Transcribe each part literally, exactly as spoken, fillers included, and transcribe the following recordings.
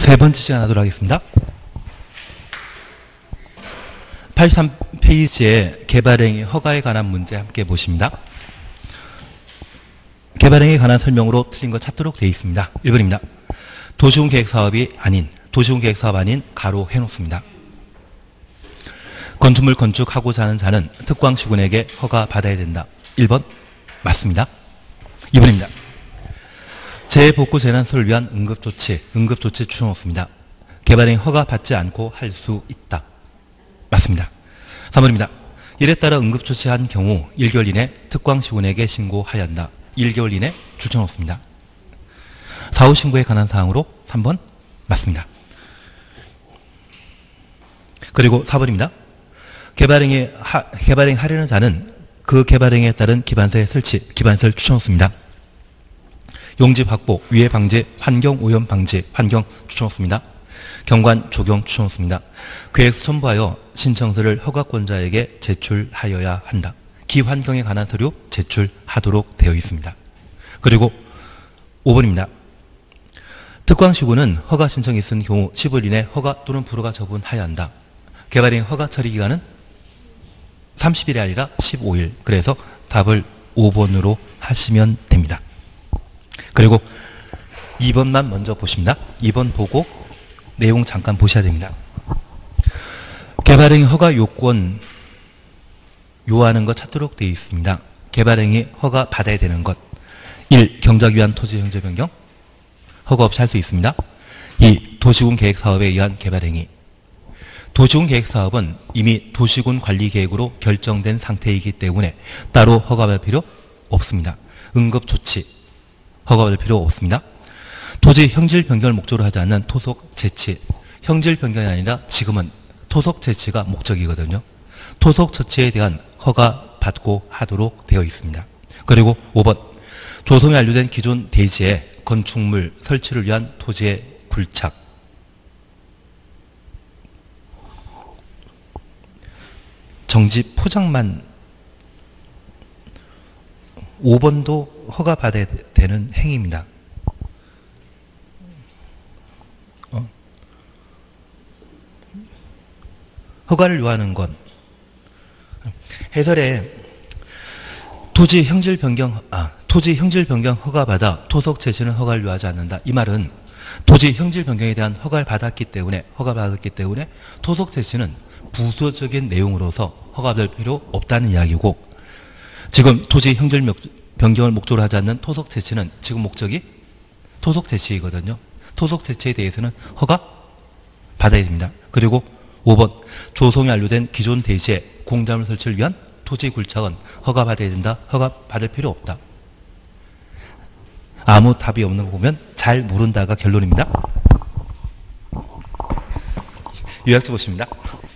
세 번째 시간 하도록 하겠습니다. 팔십삼 페이지에 개발행위 허가에 관한 문제 함께 보십니다. 개발행위에 관한 설명으로 틀린 거 찾도록 되어 있습니다. 일 번입니다. 도시군 계획사업이 아닌, 도시군 계획사업 아닌 가로 해놓습니다. 건축물 건축하고자 하는 자는 특광시군에게 허가 받아야 된다. 일 번 맞습니다. 이 번입니다. 재복구 재난소를 위한 응급조치, 응급조치 추천없습니다. 개발행위 허가 받지 않고 할 수 있다. 맞습니다. 삼 번입니다. 이에 따라 응급조치한 경우 일 개월 이내 특광시군에게 신고하여야 한다. 일 개월 이내 추천없습니다. 사후 신고에 관한 사항으로 삼 번 맞습니다. 그리고 사 번입니다. 개발행위 하, 개발행위 하려는 자는 그 개발행위에 따른 기반서의 설치, 기반서를 추천없습니다. 용지 확보, 위해 방지, 환경 오염 방지, 환경 추천없습니다. 경관 조경 추천없습니다. 계획서 첨부하여 신청서를 허가권자에게 제출하여야 한다. 기환경에 관한 서류 제출하도록 되어 있습니다. 그리고 오 번입니다. 특광시군은 허가 신청이 있은 경우 십 일 이내 허가 또는 불허가 처분하여야 한다. 개발행위 허가 처리 기간은 삼십 일이 아니라 십오 일. 그래서 답을 오 번으로 하시면 됩니다. 그리고 이 번만 먼저 보십니다. 이 번 보고 내용 잠깐 보셔야 됩니다. 개발행위 허가 요건 요하는 것 찾도록 되어 있습니다. 개발행위 허가 받아야 되는 것. 일. 경작 위한 토지 형질 변경. 허가 없이 할 수 있습니다. 이. 도시군 계획사업에 의한 개발행위. 도시군 계획사업은 이미 도시군 관리계획으로 결정된 상태이기 때문에 따로 허가받을 필요 없습니다. 응급조치. 허가받을 필요 없습니다. 토지 형질 변경을 목적으로 하지 않는 토속 재치. 형질 변경이 아니라 지금은 토속 재치가 목적이거든요. 토속 처치에 대한 허가 받고 하도록 되어 있습니다. 그리고 오 번. 조성이 완료된 기존 대지에 건축물 설치를 위한 토지의 굴착. 정지 포장만 오 번도 허가 받아야 되는 행위입니다. 어. 허가를 요하는 건 해설에 토지 형질 변경, 아, 토지 형질 변경 허가받아 토속 재치는 허가를 요하지 않는다. 이 말은 토지 형질 변경에 대한 허가를 받았기 때문에, 허가받았기 때문에 토속 재치는 부수적인 내용으로서 허가받을 필요 없다는 이야기고, 지금 토지 형질 변경을 목적으로 하지 않는 토속 재치는 지금 목적이 토속 재치이거든요. 토속 재치에 대해서는 허가 받아야 됩니다. 그리고 오 번. 조성이 완료된 기존 대지에 공작물 설치를 위한 토지 굴착은 허가 받아야 된다. 허가 받을 필요 없다. 아무 답이 없는 거 보면 잘 모른다가 결론입니다. 요약해 보십니다.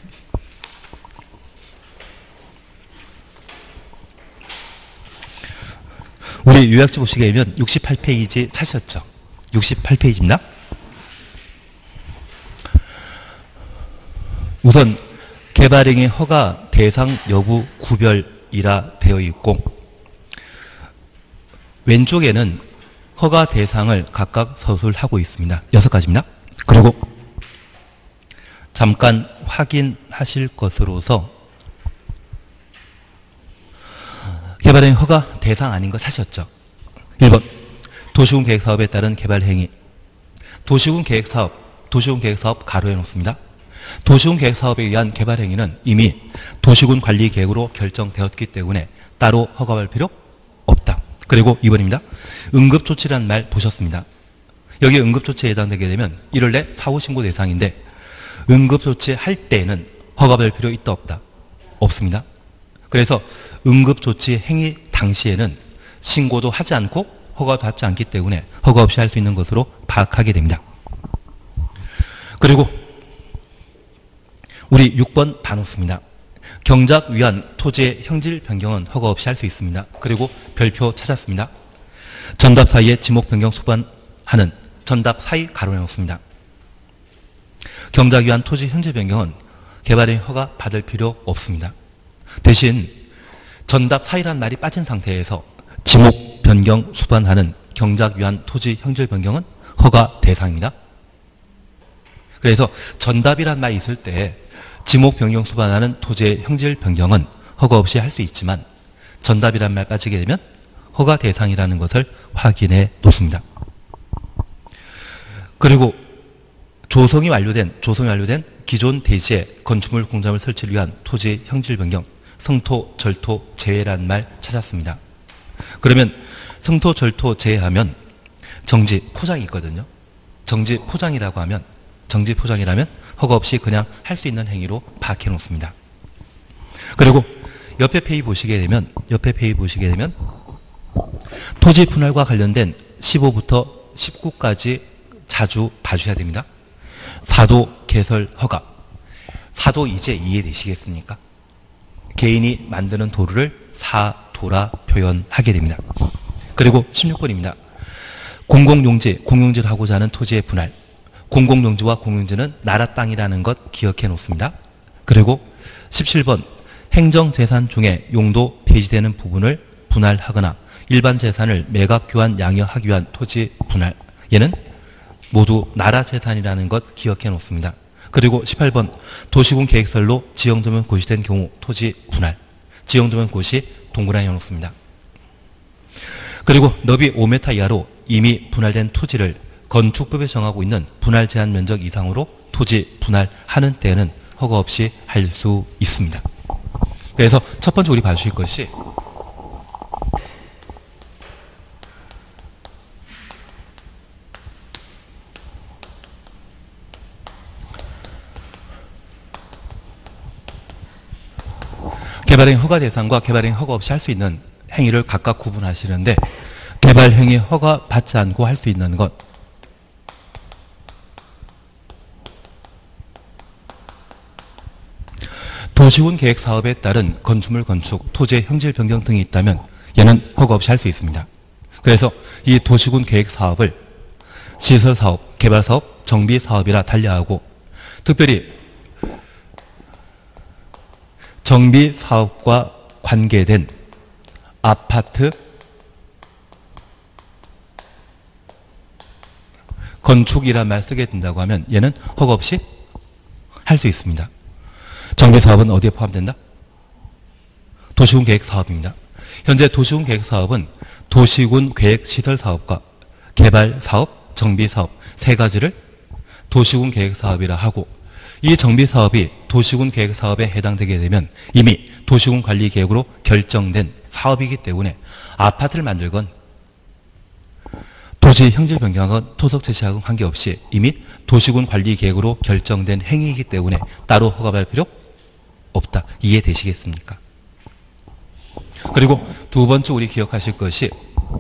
우리 요약지 보시게 되면 육십팔 페이지 찾으셨죠? 육십팔 페이지입니다. 우선 개발행위 허가 대상 여부 구별이라 되어 있고, 왼쪽에는 허가 대상을 각각 서술하고 있습니다. 여섯 가지입니다. 그리고 잠깐 확인하실 것으로서 개발행위 허가 대상 아닌 거 사셨죠? 일 번. 도시군 계획사업에 따른 개발행위. 도시군 계획사업, 도시군 계획사업 가로해 놓습니다. 도시군 계획사업에 의한 개발행위는 이미 도시군 관리계획으로 결정되었기 때문에 따로 허가할 필요 없다. 그리고 이 번입니다. 응급조치라는 말 보셨습니다. 여기 응급조치에 해당되게 되면 일 월 내 사후 신고 대상인데, 응급조치 할 때는 허가받을 필요 있다 없다? 없습니다. 그래서 응급조치 행위 당시에는 신고도 하지 않고 허가받지 않기 때문에 허가 없이 할 수 있는 것으로 파악하게 됩니다. 그리고 우리 육 번 다 놓습니다. 경작 위한 토지의 형질 변경은 허가 없이 할 수 있습니다. 그리고 별표 찾았습니다. 전답 사이에 지목 변경 수반하는 전답 사이 가로해 놓습니다. 경작 위한 토지 형질 변경은 개발행위 허가 받을 필요 없습니다. 대신 전답 사이란 말이 빠진 상태에서 지목 변경 수반하는 경작 위한 토지 형질 변경은 허가 대상입니다. 그래서 전답이란 말이 있을 때 지목 변경 수반하는 토지의 형질 변경은 허가 없이 할 수 있지만 전답이란 말 빠지게 되면 허가 대상이라는 것을 확인해 놓습니다. 그리고 조성이 완료된 조성이 완료된 기존 대지에 건축물 공장을 설치를 위한 토지 형질 변경, 성토, 절토, 재해라는 말 찾았습니다. 그러면 성토, 절토, 재해하면 정지, 포장이 있거든요. 정지, 포장이라고 하면 정지, 포장이라면 허가 없이 그냥 할 수 있는 행위로 박해 놓습니다. 그리고 옆에 페이지 보시게 되면 옆에 페이지 보시게 되면 토지 분할과 관련된 십오부터 십구까지 자주 봐주셔야 됩니다. 사도 개설 허가. 사도 이제 이해되시겠습니까? 개인이 만드는 도로를 사도라 표현하게 됩니다. 그리고 십육 번입니다. 공공용지, 공용지를 하고자 하는 토지의 분할. 공공용지와 공용지는 나라 땅이라는 것 기억해 놓습니다. 그리고 십칠 번 행정재산 중에 용도 폐지되는 부분을 분할하거나 일반 재산을 매각 교환 양여하기 위한 토지 분할. 얘는 모두 나라 재산이라는 것 기억해 놓습니다. 그리고 십팔 번 도시군 계획설로 지형도면 고시된 경우 토지 분할. 지형도면 고시 동그라미 해놓습니다. 그리고 너비 오 미터 이하로 이미 분할된 토지를 건축법에 정하고 있는 분할 제한 면적 이상으로 토지 분할하는 때에는 허가 없이 할 수 있습니다. 그래서 첫 번째 우리 봐주실 것이 개발행위 허가 대상과 개발행위 허가 없이 할 수 있는 행위를 각각 구분하시는데 개발행위 허가 받지 않고 할 수 있는 것 도시군 계획 사업에 따른 건축물 건축, 토지의 형질 변경 등이 있다면 얘는 허가 없이 할 수 있습니다. 그래서 이 도시군 계획 사업을 시설 사업, 개발 사업, 정비 사업이라 달리하고 특별히 정비 사업과 관계된 아파트 건축이란 말 쓰게 된다고 하면 얘는 허가 없이 할 수 있습니다. 정비 사업은 어디에 포함된다? 도시군 계획 사업입니다. 현재 도시군 계획 사업은 도시군 계획 시설 사업과 개발 사업, 정비 사업 세 가지를 도시군 계획 사업이라 하고 이 정비 사업이 도시군 계획 사업에 해당되게 되면 이미 도시군 관리 계획으로 결정된 사업이기 때문에 아파트를 만들건 도시 형질 변경하건 토속 제시하건 관계없이 이미 도시군 관리 계획으로 결정된 행위이기 때문에 따로 허가받을 필요 없다. 이해되시겠습니까? 그리고 두 번째 우리 기억하실 것이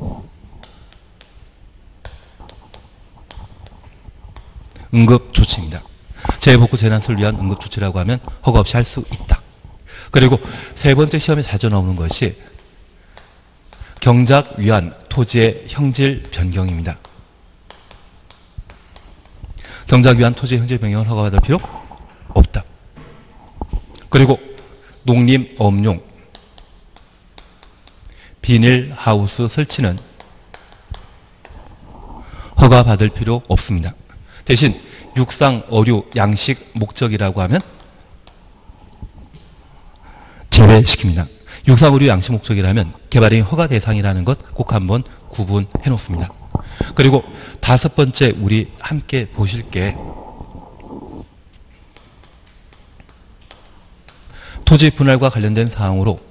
응급조치입니다. 재해복구 재난수를 위한 응급조치라고 하면 허가 없이 할 수 있다. 그리고 세 번째 시험에 자주 나오는 것이 경작 위한 토지의 형질 변경입니다. 경작 위한 토지의 형질 변경을 허가받을 필요 없다. 그리고 농림 업용 비닐하우스 설치는 허가받을 필요 없습니다. 대신 육상, 어류, 양식 목적이라고 하면 제외시킵니다. 육상, 어류, 양식 목적이라면 개발행위 허가 대상이라는 것 꼭 한번 구분해 놓습니다. 그리고 다섯 번째 우리 함께 보실 게 토지 분할과 관련된 사항으로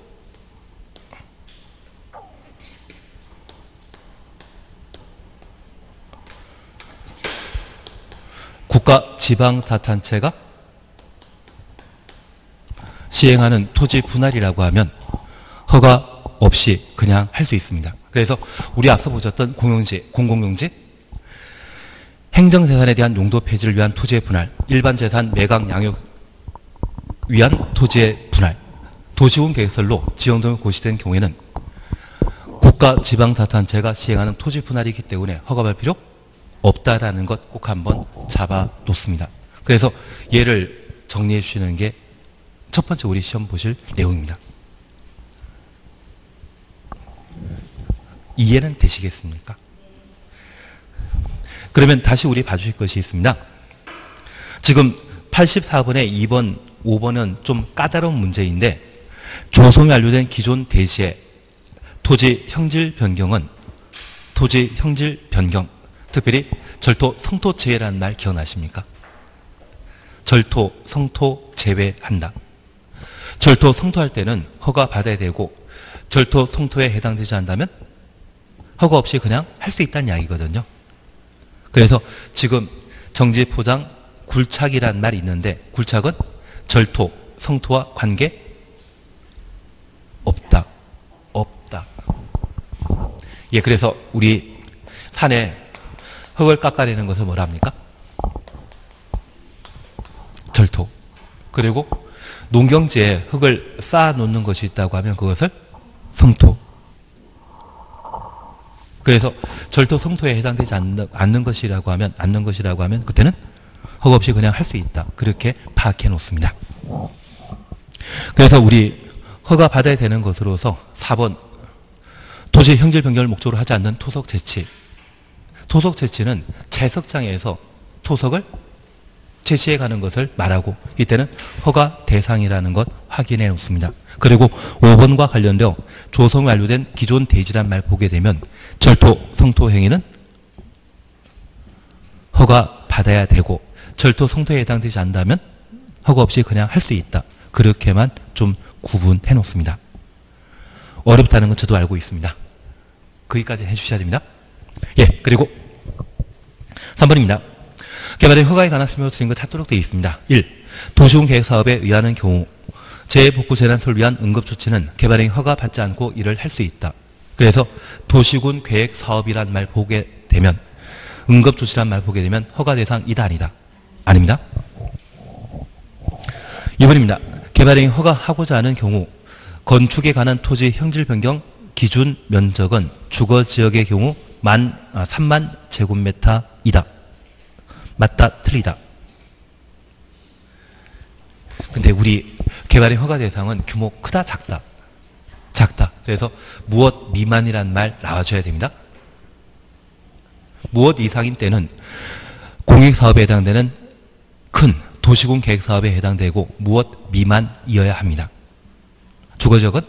국가 지방자치단체가 시행하는 토지 분할이라고 하면 허가 없이 그냥 할 수 있습니다. 그래서 우리 앞서 보셨던 공용지, 공공용지, 행정재산에 대한 용도 폐지를 위한 토지의 분할, 일반재산 매각 양육 위한 토지의 분할, 도시군 계획설로 지형등을 고시된 경우에는 국가 지방자치단체가 시행하는 토지 분할이기 때문에 허가받을 필요 없다라는 것 꼭 한번 잡아 놓습니다. 그래서 얘를 정리해 주시는 게 첫 번째 우리 시험 보실 내용입니다. 이해는 되시겠습니까? 그러면 다시 우리 봐주실 것이 있습니다. 지금 팔십사 번의 이 번, 오 번은 좀 까다로운 문제인데 조성이 완료된 기존 대지의 토지 형질 변경은 토지 형질 변경, 특별히 절토 성토 제외라는 말 기억나십니까? 절토 성토 제외한다. 절토 성토할 때는 허가 받아야 되고 절토 성토에 해당되지 않는다면 허가 없이 그냥 할 수 있다는 이야기거든요. 그래서 지금 정지 포장 굴착이라는 말이 있는데 굴착은 절토 성토와 관계 없다. 없다. 예, 그래서 우리 산에 흙을 깎아내는 것을 뭐라 합니까? 절토. 그리고 농경지에 흙을 쌓아 놓는 것이 있다고 하면 그것을 성토. 그래서 절토 성토에 해당되지 않는, 않는 것이라고 하면, 않는 것이라고 하면 그때는 허가 없이 그냥 할 수 있다. 그렇게 파악해 놓습니다. 그래서 우리 허가 받아야 되는 것으로서 사 번 토지 형질 변경을 목적으로 하지 않는 토속 제치. 토속 제치는 채석장에서 토석을 제시해 가는 것을 말하고 이때는 허가 대상이라는 것 확인해 놓습니다. 그리고 오 번과 관련되어 조성이 완료된 기존 대지란 말 보게 되면 절토 성토 행위는 허가 받아야 되고 절토 성토에 해당되지 않는다면 허가 없이 그냥 할 수 있다. 그렇게만 좀 구분해 놓습니다. 어렵다는 건 저도 알고 있습니다. 거기까지 해주셔야 됩니다. 예, 그리고 삼 번입니다. 개발의 허가에 관한 설명을 드린 것 찾도록 되어 있습니다. 일. 도시군 계획사업에 의하는 경우 재복구 재난소를 위한 응급조치는 개발행위 허가 받지 않고 이를 할 수 있다. 그래서 도시군 계획사업이란 말 보게 되면 응급조치란 말 보게 되면 허가 대상이다 아니다? 아닙니다. 이 번입니다. 개발행위 허가하고자 하는 경우 건축에 관한 토지 형질 변경 기준 면적은 주거지역의 경우 만, 아, 삼만 제곱미터이다. 맞다, 틀리다. 근데 우리 개발행 허가 대상은 규모 크다, 작다? 작다. 그래서 무엇 미만이란 말 나와줘야 됩니다. 무엇 이상인 때는 공익사업에 해당되는 큰 도시군 계획사업에 해당되고 무엇 미만이어야 합니다. 주거지역은?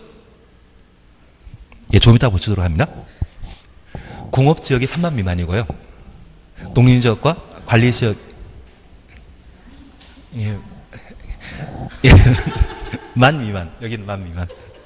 예, 좀 이따 보시도록 합니다. 공업지역이 삼만 미만이고요. 농림지역과 관리지역, 예, 예, 만 미만. 여기는 만 미만.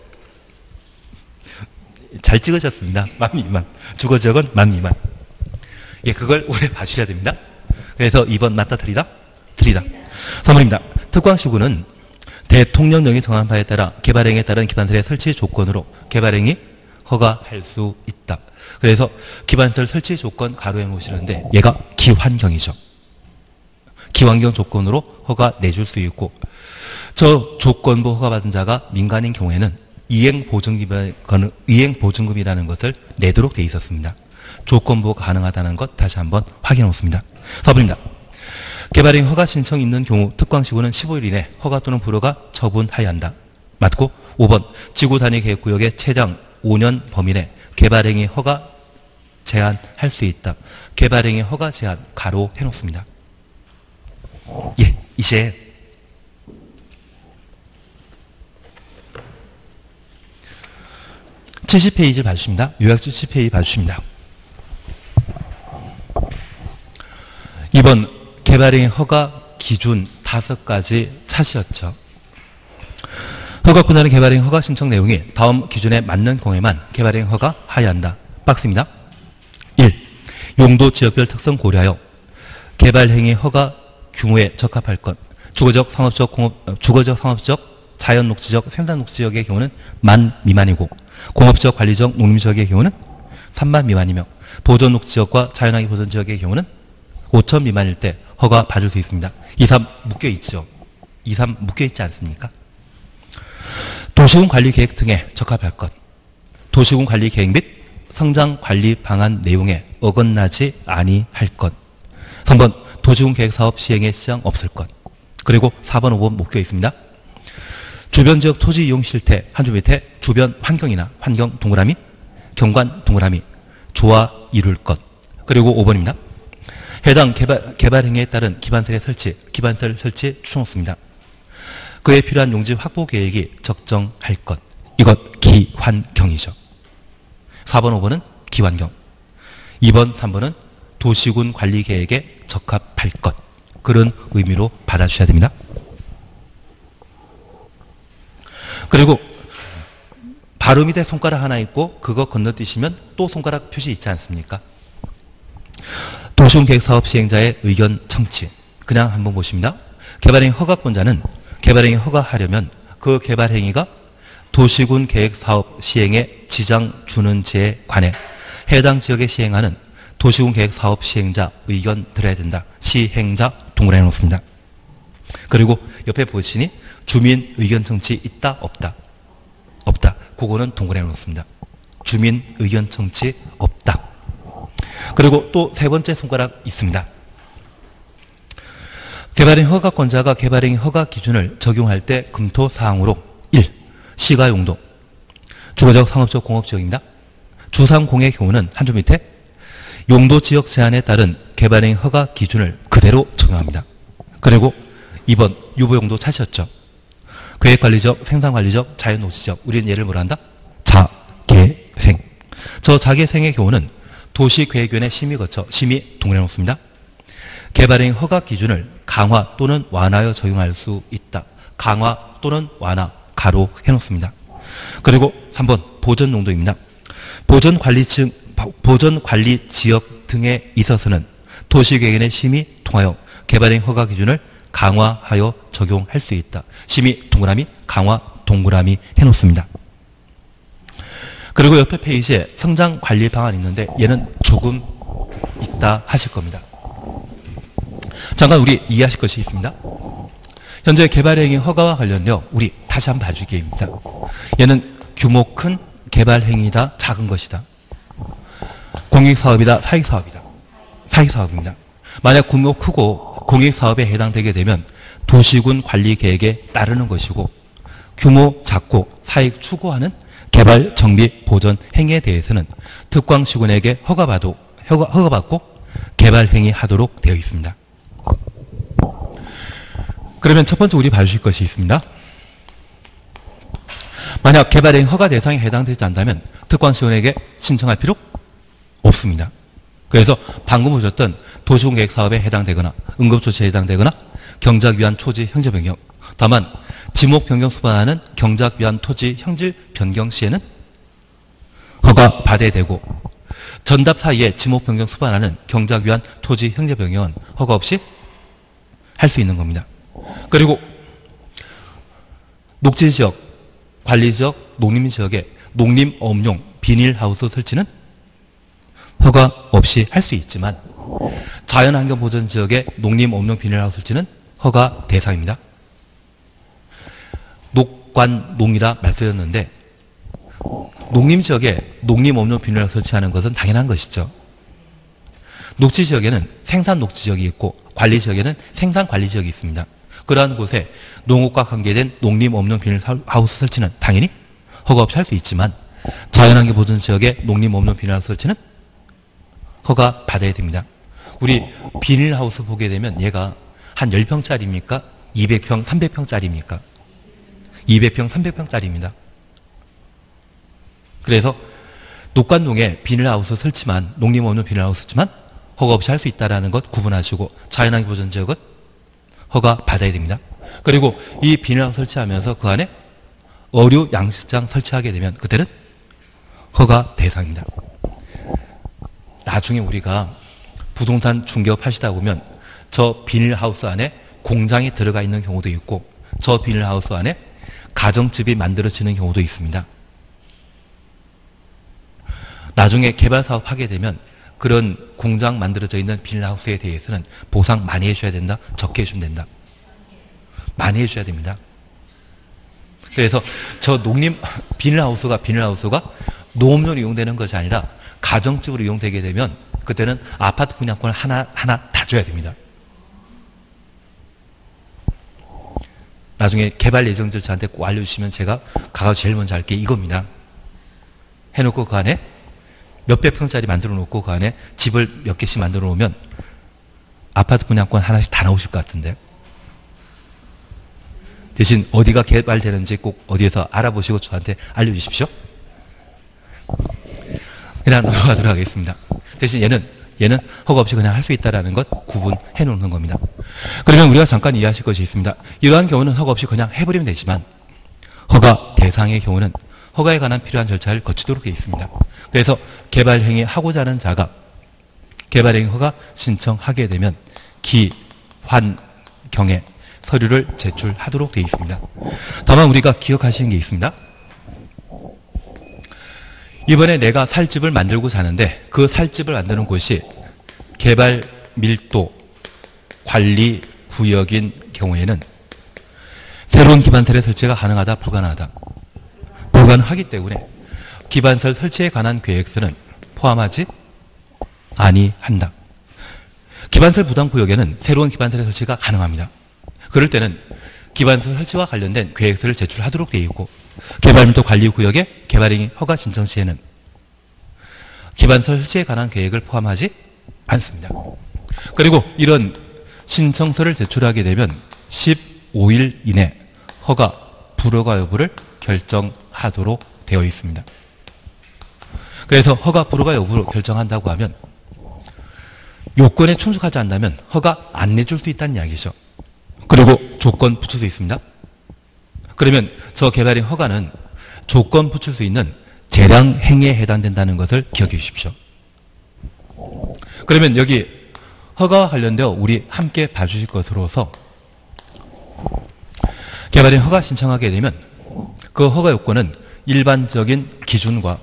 잘 찍으셨습니다. 만 미만. 주거지역은 만 미만. 예, 그걸 오래 봐주셔야 됩니다. 그래서 이 번 맞다, 틀리다? 틀리다. 삼 번입니다. 특광시구는 대통령령이 정한 바에 따라 개발행위에 따른 기반설의 설치 조건으로 개발행위 허가할 수 있다. 그래서 기반설 설치 조건 가로에 놓으시는데 얘가 기환경이죠. 기환경 조건으로 허가 내줄 수 있고 저 조건부 허가받은 자가 민간인 경우에는 이행보증금이라는, 이행보증금이라는 것을 내도록 돼 있었습니다. 조건부가 가능하다는 것 다시 한번 확인해 놓습니다. 사 번입니다. 개발행위 허가 신청이 있는 경우 특광시구는 십오 일 이내 허가 또는 불허가 처분하여야 한다. 맞고 오 번 지구단위계획구역의 최장 오 년 범위 내 개발행위 허가 제한할 수 있다. 개발행위 허가 제한 가로 해놓습니다. 예, 이제 칠십 페이지를 봐주십니다. 요약 칠십 페이지 봐주십니다. 이번 개발행위 허가 기준 다섯 가지 차시였죠. 허가권자는 개발행위 허가 신청 내용이 다음 기준에 맞는 경우에만 개발행위 허가 하여야 한다. 박스입니다. 일. 용도 지역별 특성 고려하여 개발행위 허가 규모에 적합할 것. 주거적, 상업적, 공업, 주거적, 상업적, 자연 녹지적, 생산 녹지역의 경우는 만 미만이고 공업적, 관리적, 농림지역의 경우는 삼만 미만이며 보존 녹지역과 자연환경 보존 지역의 경우는 오천 미만일 때 허가 받을 수 있습니다. 이, 삼 묶여 있죠. 이, 삼 묶여 있지 않습니까? 도시군 관리 계획 등에 적합할 것. 도시군 관리 계획 및 성장 관리 방안 내용에 어긋나지 아니할 것. 삼 번 도시군 계획 사업 시행에 시장 없을 것. 그리고 사 번, 오 번 묶여 있습니다. 주변 지역 토지 이용 실태 한 줄 밑에 주변 환경이나 환경 동그라미, 경관 동그라미, 조화 이룰 것. 그리고 오 번입니다. 해당 개발, 개발 행위에 따른 기반설의 설치, 기반설 설치 추천없습니다. 그에 필요한 용지 확보 계획이 적정할 것. 이것 기환경이죠. 사 번, 오 번은 기환경. 이 번, 삼 번은 도시군 관리 계획에 적합할 것. 그런 의미로 받아주셔야 됩니다. 그리고 바로 밑에 손가락 하나 있고 그거 건너뛰시면 또 손가락 표시 있지 않습니까? 도시군 계획 사업 시행자의 의견 청취. 그냥 한번 보십니다. 개발행위 허가권자는 개발행위 허가하려면 그 개발행위가 도시군 계획 사업 시행에 지장 주는 제에 관해 해당 지역에 시행하는 도시군 계획 사업 시행자 의견 들어야 된다. 시행자 동그라미 놓습니다. 그리고 옆에 보시니 주민 의견 청취 있다 없다. 없다. 그거는 동그라미 놓습니다. 주민 의견 청취 없다. 그리고 또 세 번째 손가락 있습니다. 개발행위 허가권자가 개발행위 허가 기준을 적용할 때 검토 사항으로 일. 시가 용도. 주거적, 상업적, 공업지역입니다. 주상공의 경우는 한 줄 밑에 용도 지역 제한에 따른 개발행위 허가 기준을 그대로 적용합니다. 그리고 이 번 유보용도 찾으셨죠? 계획관리적, 생산관리적, 자연녹지적. 우리는 얘를 뭐라 한다? 자개생. 저 자개생의 경우는 도시계획위원회 심의 거쳐 심의 동그라미 놓습니다. 개발행위 허가 기준을 강화 또는 완화하여 적용할 수 있다. 강화 또는 완화 가로 해놓습니다. 그리고 삼 번 보전 용도입니다. 보전 관리 층 보전 관리 지역 등에 있어서는 도시계획위원회 심의 통하여 개발행위 허가 기준을 강화하여 적용할 수 있다. 심의 동그라미, 강화 동그라미 해놓습니다. 그리고 옆에 페이지에 성장 관리 방안이 있는데 얘는 조금 있다 하실 겁니다. 잠깐 우리 이해하실 것이 있습니다. 현재 개발행위 허가와 관련되어 우리 다시 한번 봐주기입니다. 얘는 규모 큰 개발행위다, 작은 것이다. 공익사업이다, 사익사업이다. 사익사업입니다. 만약 규모 크고 공익사업에 해당되게 되면 도시군 관리계획에 따르는 것이고 규모 작고 사익 추구하는 개발, 정비, 보전 행위에 대해서는 특광시군에게 허가받고, 허가, 허가받고 개발행위 하도록 되어 있습니다. 그러면 첫 번째 우리 봐주실 것이 있습니다. 만약 개발행위 허가 대상에 해당되지 않다면 특광시군에게 신청할 필요 없습니다. 그래서 방금 보셨던 도시군 계획 사업에 해당되거나 응급조치에 해당되거나 경작 위한 토지 형질 변경. 다만 지목 변경 수반하는 경작 위한 토지 형질 변경 시에는 허가 받아야 되고 전답 사이에 지목 변경 수반하는 경작 위한 토지 형질 변경은 허가 없이 할 수 있는 겁니다. 그리고 녹지지역, 관리지역, 농림지역에 농림업용 비닐하우스 설치는 허가 없이 할 수 있지만 자연환경보전지역의 농림업용 비닐하우스 설치는 허가 대상입니다. 녹관농이라 말씀드렸는데 농림지역에 농림업용 비닐하우스 설치하는 것은 당연한 것이죠. 녹지지역에는 생산녹지지역이 있고 관리지역에는 생산관리지역이 있습니다. 그러한 곳에 농업과 관계된 농림업용 비닐하우스 설치는 당연히 허가 없이 할 수 있지만 자연환경보전지역의 농림업용 비닐하우스 설치는 허가 받아야 됩니다. 우리 비닐하우스 보게 되면 얘가 한 십 평짜리입니까? 이백 평, 삼백 평짜리입니까? 이백 평, 삼백 평짜리입니다. 그래서 녹관농에 비닐하우스 설치만, 농림업용 비닐하우스 설치만 허가 없이 할 수 있다는 것 구분하시고 자연환경보전지역은 허가 받아야 됩니다. 그리고 이 비닐하우스 설치하면서 그 안에 어류 양식장 설치하게 되면 그때는 허가 대상입니다. 나중에 우리가 부동산 중개업 하시다 보면 저 비닐하우스 안에 공장이 들어가 있는 경우도 있고 저 비닐하우스 안에 가정집이 만들어지는 경우도 있습니다. 나중에 개발사업 하게 되면 그런 공장 만들어져 있는 비닐하우스에 대해서는 보상 많이 해줘야 된다, 적게 해주면 된다. 많이 해줘야 됩니다. 그래서 저 농림 비닐하우스가 비닐하우스가 농업용으로 이용되는 것이 아니라 가정집으로 이용되게 되면 그때는 아파트 분양권을 하나 하나 다 줘야 됩니다. 나중에 개발 예정지를 저한테 꼭 알려주시면 제가 가서 제일 먼저 할 게 이겁니다. 해놓고 그 안에 몇백 평짜리 만들어 놓고 그 안에 집을 몇 개씩 만들어 놓으면 아파트 분양권 하나씩 다 나오실 것 같은데. 대신 어디가 개발되는지 꼭 어디에서 알아보시고 저한테 알려주십시오. 그냥 넘어가도록 하겠습니다. 대신 얘는 얘는 허가 없이 그냥 할 수 있다는 것 구분해 놓는 겁니다. 그러면 우리가 잠깐 이해하실 것이 있습니다. 이러한 경우는 허가 없이 그냥 해버리면 되지만 허가 대상의 경우는 허가에 관한 필요한 절차를 거치도록 되어 있습니다. 그래서 개발행위 하고자 하는 자가 개발행위 허가 신청하게 되면 기환경에 서류를 제출하도록 되어 있습니다. 다만 우리가 기억하시는 게 있습니다. 이번에 내가 살 집을 만들고 사는데 그 살 집을 만드는 곳이 개발 밀도 관리 구역인 경우에는 새로운 기반설의 설치가 가능하다, 불가능하다? 불가능하기 때문에 기반설 설치에 관한 계획서는 포함하지 아니한다. 기반설 부담 구역에는 새로운 기반설의 설치가 가능합니다. 그럴 때는 기반설 설치와 관련된 계획서를 제출하도록 되어 있고 개발밀도 관리구역의 개발행위 허가 신청 시에는 기반설 설치에 관한 계획을 포함하지 않습니다. 그리고 이런 신청서를 제출하게 되면 십오 일 이내 허가 불허가 여부를 결정하도록 되어 있습니다. 그래서 허가 불허가 여부를 결정한다고 하면 요건에 충족하지 않는다면 허가 안 내줄 수 있다는 이야기죠. 그리고 조건 붙일 수 있습니다. 그러면 저 개발행 허가는 조건 붙일 수 있는 재량 행위에 해당된다는 것을 기억해 주십시오. 그러면 여기 허가와 관련되어 우리 함께 봐주실 것으로서 개발행 허가 신청하게 되면 그 허가 요건은 일반적인 기준과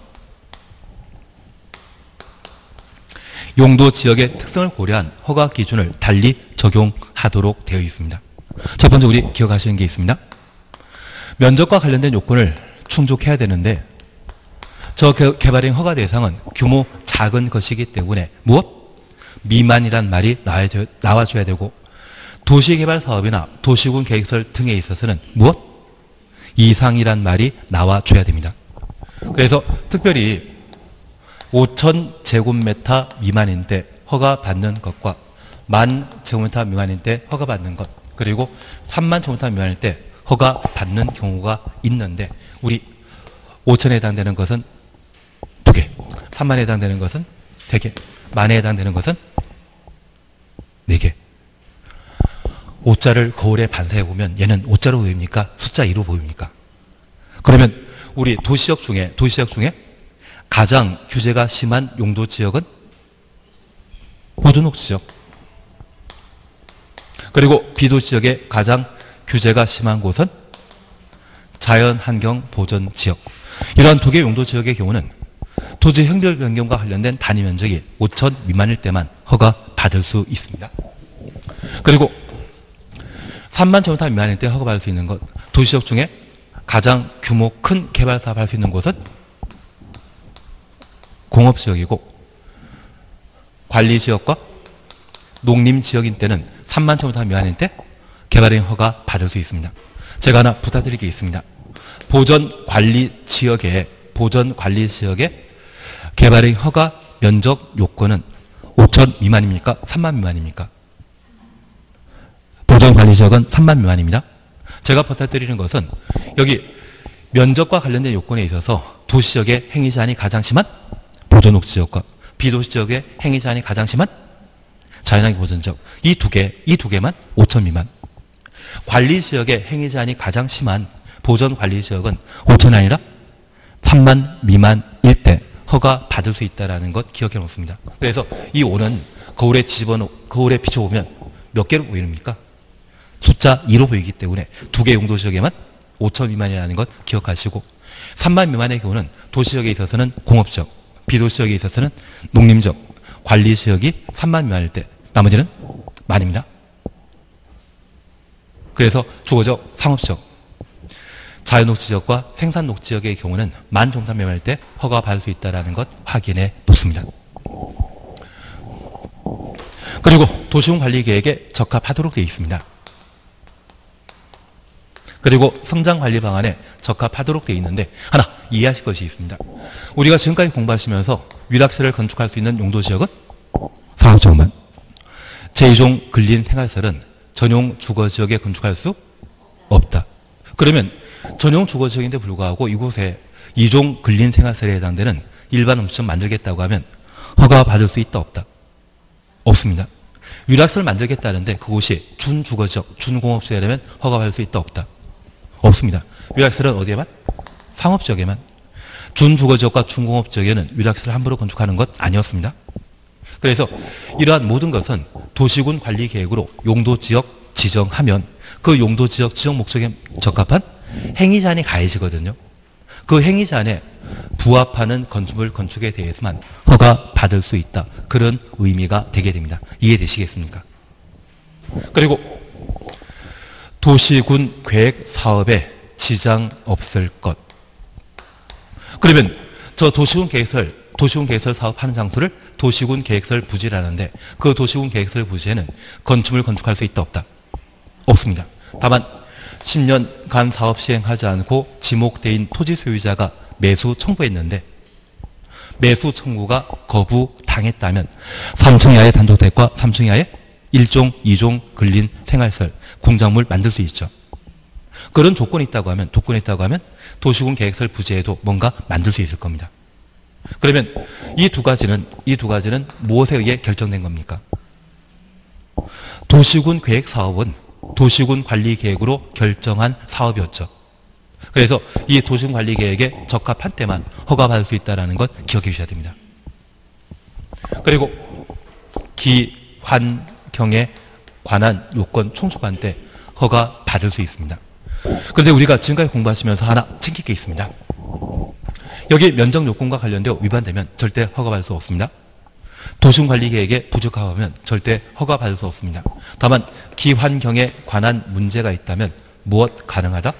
용도 지역의 특성을 고려한 허가 기준을 달리 적용하도록 되어 있습니다. 첫 번째 우리 기억하시는 게 있습니다. 면적과 관련된 요건을 충족해야 되는데 저 개발행 허가 대상은 규모 작은 것이기 때문에 무엇? 미만이란 말이 나와줘야 되고 도시개발 사업이나 도시군 계획설 등에 있어서는 무엇? 이상이란 말이 나와줘야 됩니다. 그래서 특별히 오천 제곱미터 미만인 때 허가 받는 것과 만 제곱미터 미만인 때 허가 받는 것 그리고 삼만 제곱미터 미만일 때 허가 받는 경우가 있는데 우리 오천에 해당되는 것은 두 개, 삼만에 해당되는 것은 세 개, 만에 해당되는 것은 네 개. 오자를 거울에 반사해 보면 얘는 오자로 보입니까? 숫자 이로 보입니까? 그러면 우리 도시적 중에 도시적 중에 가장 규제가 심한 용도 지역은 보존옥 지역. 그리고 비도시 지역에 가장 규제가 심한 곳은 자연환경 보전 지역. 이러한 두 개 용도 지역의 경우는 토지 형별 변경과 관련된 단위 면적이 오천 미만일 때만 허가 받을 수 있습니다. 그리고 삼만 제곱미터 미만일 때 허가 받을 수 있는 것, 도시지역 중에 가장 규모 큰 개발 사업 할 수 있는 곳은 공업지역이고 관리지역과 농림지역인 때는 삼만 제곱미터 미만일 때 개발행 허가 받을 수 있습니다. 제가 하나 부탁드릴 게 있습니다. 보전관리지역에 보전관리지역에 개발행 허가 면적 요건은 오천 미만입니까? 삼만 미만입니까? 보전관리지역은 삼만 미만입니다. 제가 부탁드리는 것은 여기 면적과 관련된 요건에 있어서 도시지역의 행위 제한이 가장 심한 보전옥지역과 비도시지역의 행위 제한이 가장 심한 자연환경 보전지역 이 두 개, 이 두 개만 오천 미만. 관리지역의 행위 제한이 가장 심한 보전관리지역은 오천이 아니라 삼만 미만일 때 허가 받을 수 있다는 것 기억해 놓습니다. 그래서 이 오는 거울에 집어넣, 거울에 비춰보면 몇 개로 보입니까? 숫자 이로 보이기 때문에 두 개 용도 지역에만 오천 미만이라는 것 기억하시고 삼만 미만의 경우는 도시지역에 있어서는 공업지역, 비도시지역에 있어서는 농림지역, 관리지역이 삼만 미만일 때 나머지는 만입니다. 그래서 주거적, 상업지역, 자연녹지지역과 생산녹지지역의 경우는 만 종산 미만일 때 허가 받을 수 있다는 것 확인해 놓습니다. 그리고 도시군 관리계획에 적합하도록 되어 있습니다. 그리고 성장관리 방안에 적합하도록 되어 있는데 하나 이해하실 것이 있습니다. 우리가 지금까지 공부하시면서 위락시를 건축할 수 있는 용도지역은 상업지역만, 제이 종 근린 생활설은 전용 주거지역에 건축할 수 없다. 그러면 전용 주거지역인데 불구하고 이곳에 이 종 근린 생활설에 해당되는 일반 음식점 만들겠다고 하면 허가 받을 수 있다 없다? 없습니다. 위락설을 만들겠다는데 그곳이 준주거지역, 준공업지역이라면 허가 받을 수 있다 없다? 없습니다. 위락설은 어디에만? 상업지역에만. 준주거지역과 준공업지역에는 위락설을 함부로 건축하는 것 아니었습니다. 그래서 이러한 모든 것은 도시군 관리 계획으로 용도지역 지정하면 그 용도지역 지정 목적에 적합한 행위 제한이 가해지거든요. 그 행위 제한에 부합하는 건축물 건축에 대해서만 허가 받을 수 있다. 그런 의미가 되게 됩니다. 이해되시겠습니까? 그리고 도시군 계획 사업에 지장 없을 것. 그러면 저 도시군 계획설, 도시군 계획설 사업하는 장소를 도시군 계획설 부지라는데 그 도시군 계획설 부지에는 건축물 건축할 수 있다 없다? 없습니다. 다만 십 년간 사업 시행하지 않고 지목대인 토지 소유자가 매수 청구했는데 매수 청구가 거부당했다면 삼 층 이하의 단독택과 삼 층 이하의 일 종, 이 종 근린 생활설, 공작물 만들 수 있죠. 그런 조건이 있다고 하면, 조건이 있다고 하면 도시군 계획설 부지에도 뭔가 만들 수 있을 겁니다. 그러면 이 두 가지는, 이 두 가지는 무엇에 의해 결정된 겁니까? 도시군 계획 사업은 도시군 관리 계획으로 결정한 사업이었죠. 그래서 이 도시군 관리 계획에 적합한 때만 허가받을 수 있다는 것 기억해 주셔야 됩니다. 그리고 기환경에 관한 요건 충족한 때 허가받을 수 있습니다. 그런데 우리가 지금까지 공부하시면서 하나 챙길 게 있습니다. 여기 면적 요건과 관련되어 위반되면 절대 허가받을 수 없습니다. 도시군 관리 계획에 부적합하면 절대 허가받을 수 없습니다. 다만 기환경에 관한 문제가 있다면 무엇 가능하다?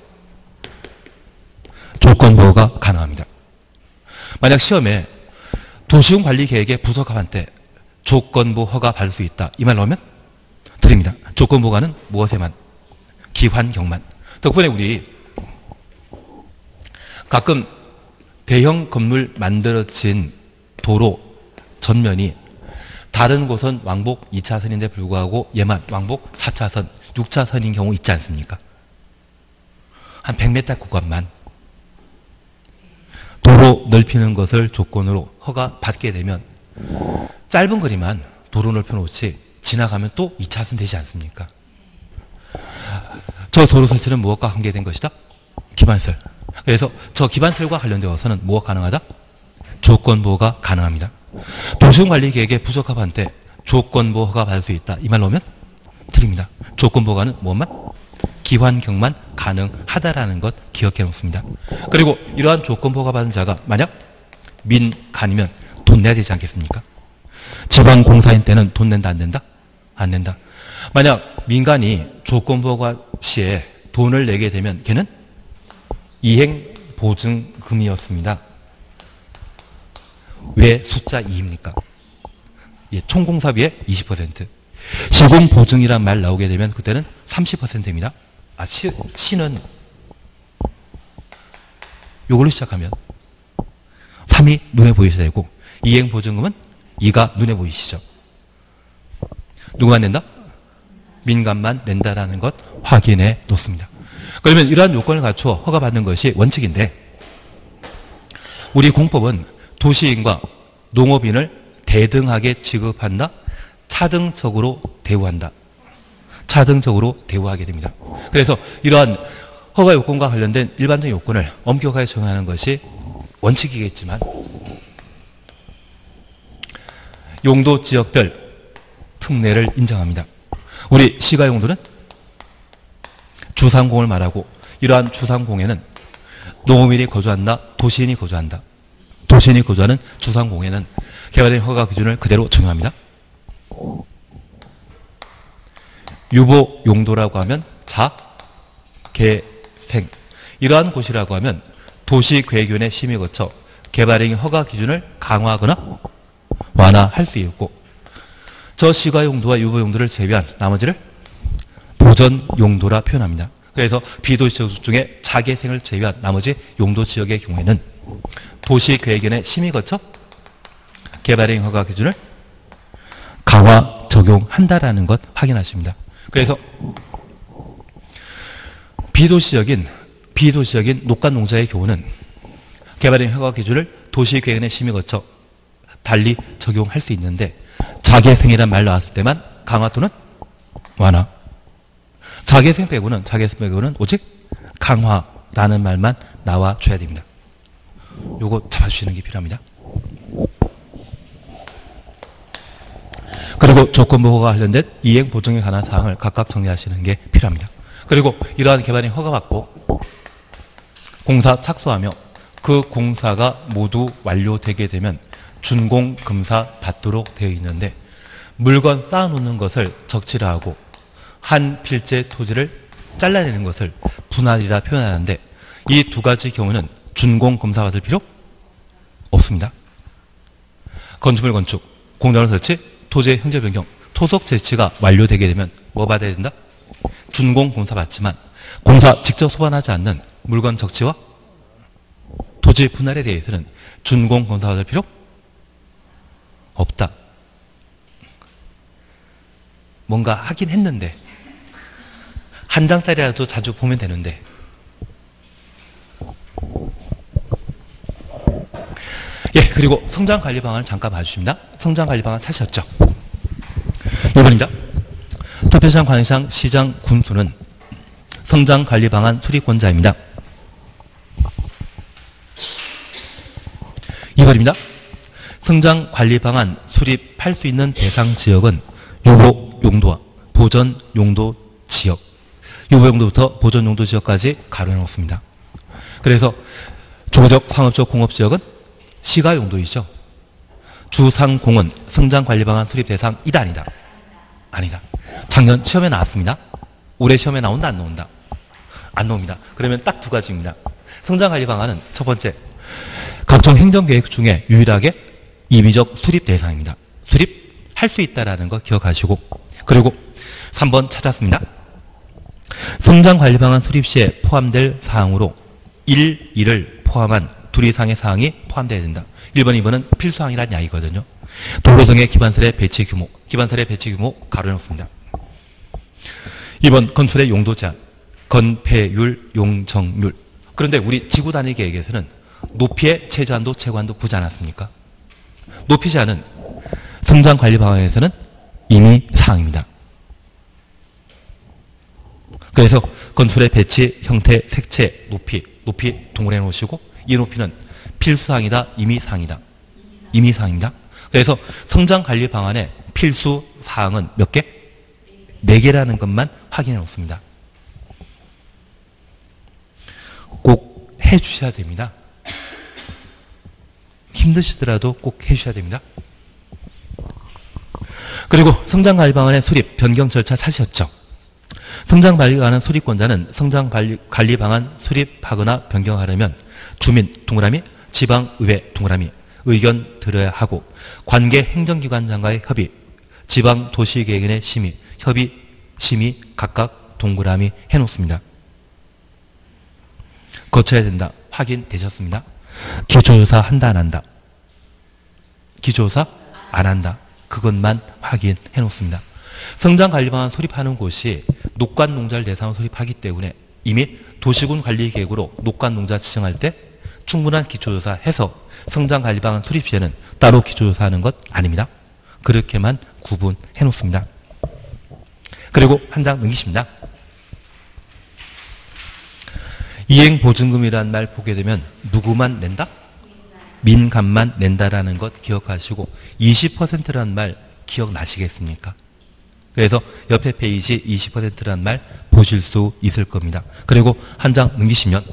조건 보호가 가능합니다. 만약 시험에 도시군 관리 계획에 부적합한 때 조건부 허가 받을 수 있다. 이 말 나오면 드립니다. 조건부 허가는 무엇에만? 기환경만. 덕분에 우리 가끔 대형 건물 만들어진 도로 전면이 다른 곳은 왕복 이 차선인데 불구하고 얘만 왕복 사 차선, 육 차선인 경우 있지 않습니까? 한 백 미터 구간만 도로 넓히는 것을 조건으로 허가 받게 되면 짧은 거리만 도로 넓혀놓지 지나가면 또 이 차선 되지 않습니까? 저 도로 설치는 무엇과 관계된 것이다? 기반설. 그래서 저 기반설과 관련되어서는 무엇 가능하다? 조건보호가 가능합니다. 도시군관리계획에 부적합한 때 조건보호가 받을 수 있다. 이 말로 하면 드립니다. 조건보호가는 무엇만? 기환경만 가능하다라는 것 기억해 놓습니다. 그리고 이러한 조건보호가 받은 자가 만약 민간이면 돈 내야 되지 않겠습니까? 지방공사인 때는 돈 낸다 안 낸다? 안 낸다. 만약 민간이 조건보호가 시에 돈을 내게 되면 걔는 이행보증금이었습니다. 왜 숫자 이입니까? 예, 총공사비의 이십 퍼센트. 시공보증이란 말 나오게 되면 그때는 삼십 퍼센트입니다. 아, 시, 시는 요걸로 시작하면 삼이 눈에 보이셔야 되고 이행보증금은 이가 눈에 보이시죠. 누구만 낸다? 민간만 낸다라는 것 확인해 놓습니다. 그러면 이러한 요건을 갖추어 허가받는 것이 원칙인데 우리 공법은 도시인과 농업인을 대등하게 취급한다. 차등적으로 대우한다. 차등적으로 대우하게 됩니다. 그래서 이러한 허가 요건과 관련된 일반적인 요건을 엄격하게 적용하는 것이 원칙이겠지만 용도 지역별 특례를 인정합니다. 우리 시가 용도는 주상공을 말하고 이러한 주상공에는 농업인이 거주한다. 도시인이 거주한다. 도시인이 거주하는 주상공에는 개발된 허가 기준을 그대로 적용합니다. 유보 용도라고 하면 자, 개, 생 이러한 곳이라고 하면 도시계획위원회 심의 거쳐 개발행위 허가 기준을 강화하거나 완화할 수 있고 저 시가 용도와 유보 용도를 제외한 나머지를 보전 용도라 표현합니다. 그래서 비도시 지역 중에 자개생을 제외한 나머지 용도 지역의 경우에는 도시계획위원회 심의 거쳐 개발행위 허가 기준을 강화 적용한다라는 것 확인하십니다. 그래서 비도시적인 비도시적인 녹간농자의 경우는 개발행 허가 기준을 도시계획원의 심의 거쳐 달리 적용할 수 있는데 자개생이란 말 나왔을 때만 강화 또는 완화. 자개생 빼고는 자개생 빼고는 오직 강화라는 말만 나와줘야 됩니다. 요거 잡아주시는 게 필요합니다. 그리고 조건보호와 관련된 이행 보증에 관한 사항을 각각 정리하시는 게 필요합니다. 그리고 이러한 개발행 허가받고 공사 착수하며 그 공사가 모두 완료되게 되면 준공금사 받도록 되어 있는데 물건 쌓아놓는 것을 적치라 하고 한 필재 토지를 잘라내는 것을 분할이라 표현하는데 이 두 가지 경우는 준공금사 받을 필요 없습니다. 건축물 건축, 공단을 설치, 토지의 형질 변경, 토속 제치가 완료되게 되면 뭐 받아야 된다? 준공공사 받지만 공사 직접 소반하지 않는 물건 적치와 토지 분할에 대해서는 준공공사 받을 필요 없다. 뭔가 하긴 했는데 한 장짜리라도 자주 보면 되는데 예, 그리고 성장관리 방안을 잠깐 봐주십니다. 성장관리 방안 찾으셨죠? 일 번입니다. 특별시장, 관시장, 시장, 군수는 성장관리 방안 수립권자입니다. 이 번입니다. 성장관리 방안 수립할 수 있는 대상 지역은 유보 용도와 보전 용도 지역, 유보 용도부터 보전 용도 지역까지 가로해 놓습니다. 그래서 주거적, 상업적, 공업 지역은 시가 용도이죠. 주상공은 성장관리 방안 수립 대상이다, 아니다? 아니다. 작년 시험에 나왔습니다. 올해 시험에 나온다, 안 나온다? 안 나옵니다. 그러면 딱 두 가지입니다. 성장관리 방안은 첫 번째, 각종 행정계획 중에 유일하게 임의적 수립 대상입니다. 수립할 수 있다는 거 기억하시고, 그리고 삼 번 찾았습니다. 성장관리 방안 수립 시에 포함될 사항으로 일, 이를 포함한 둘 이상의 사항이 포함되어야 된다. 일 번, 이 번은 필수사항이라는 이야기거든요. 도로 등의 기반설의 배치 규모, 기반설의 배치 규모 가로해 놓습니다. 이 번, 건설의 용도 제한, 건폐율, 용적률. 그런데 우리 지구 단위 계획에서는 높이의 최저한도, 최고한도 보지 않았습니까? 높이 제한은 성장관리 방안에서는 이미 사항입니다. 그래서 건설의 배치, 형태, 색채, 높이, 높이 동그래 놓으시고 이 높이는 필수사항이다, 임의사항이다. 임의사항입니다. 그래서 성장관리 방안의 필수사항은 몇 개? 네 개라는 것만 확인해 놓습니다. 꼭 해주셔야 됩니다. 힘드시더라도 꼭 해주셔야 됩니다. 그리고 성장관리 방안의 수립, 변경 절차 찾으셨죠? 성장관리 방안 수립권자는 성장관리 방안 수립하거나 변경하려면 주민 동그라미, 지방의회 동그라미 의견 들어야 하고 관계 행정기관장과의 협의, 지방도시계획원의 심의, 협의, 심의 각각 동그라미 해놓습니다. 거쳐야 된다. 확인되셨습니다. 기초조사 한다, 안 한다? 기초조사 안 한다. 그것만 확인해 놓습니다. 성장관리방안 수립하는 곳이 녹간농자를 대상으로 수립하기 때문에 이미 도시군 관리계획으로 녹간농자 지정할 때 충분한 기초조사해서 성장관리방안 수립 시에는 따로 기초조사하는 것 아닙니다. 그렇게만 구분해 놓습니다. 그리고 한 장 넘기십니다. 이행보증금이라는 말 보게 되면 누구만 낸다? 민간만 낸다라는 것 기억하시고 이십 퍼센트라는 말 기억나시겠습니까? 그래서 옆에 페이지 이십 퍼센트라는 말 보실 수 있을 겁니다. 그리고 한 장 넘기시면